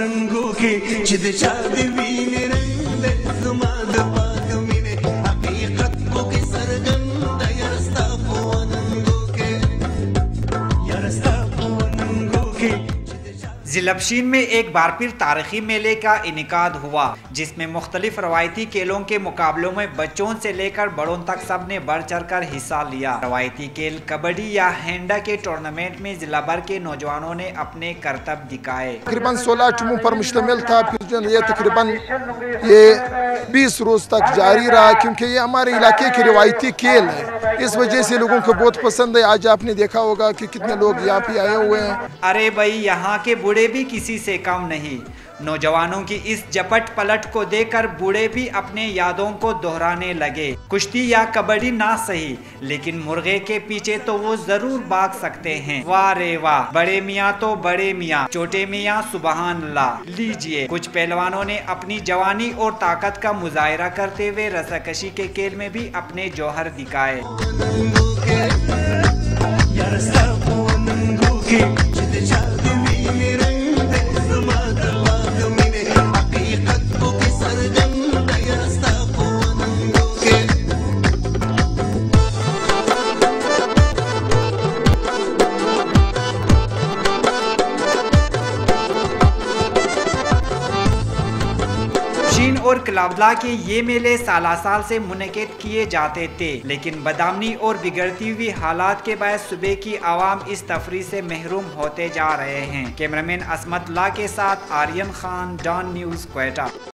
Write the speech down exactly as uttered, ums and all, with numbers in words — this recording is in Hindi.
नंगो के चिद चाद वीने रंग जुमाद पाक मिने हकीकत को के सरगम दयरस्ता पो नंगो के यरस्ता पो नंगो के। जिलबशीन में एक बार फिर तारीखी मेले का इनेकाद हुआ, जिसमें मुख्तलिफ रवायती खेलों के मुकाबलों में बच्चों से लेकर बड़ों तक सब ने बढ़ चढ़ कर हिस्सा लिया। रवायती खेल कबड्डी या हैंडा के टूर्नामेंट में जिला भर के नौजवानों ने अपने करतब दिखाए। तकरीबन सोलह टीमों पर मुश्तमिल था। फिर ये तकरीबन ये बीस रोज तक जारी रहा, क्योंकि ये हमारे इलाके के रवायती खेल है, इस वजह से लोगों को बहुत पसंद है। आज आपने देखा होगा कि कितने लोग यहाँ पे आए हुए हैं। अरे भाई, यहाँ के बूढ़े भी किसी से कम नहीं। नौजवानों की इस झपट पलट को देखकर बूढ़े भी अपने यादों को दोहराने लगे। कुश्ती या कबड्डी ना सही, लेकिन मुर्गे के पीछे तो वो जरूर भाग सकते हैं। वाह रे वाह, बड़े मियाँ तो बड़े मियाँ, छोटे मियाँ सुबहान अल्लाह। लीजिए, कुछ पहलवानों ने अपनी जवानी और ताकत का मुजाहिरा करते हुए रस्साकशी के खेल में भी अपने जौहर दिखाए। शीन और कलाबला के ये मेले साला साल से मुनक़िद किए जाते थे, लेकिन बदआमनी और बिगड़ती हुई हालात के बाद सुबह की आवाम इस तफरी से महरूम होते जा रहे हैं। कैमरामैन असमत ला के साथ आर्यन खान, डॉन न्यूज़, क्वेटा।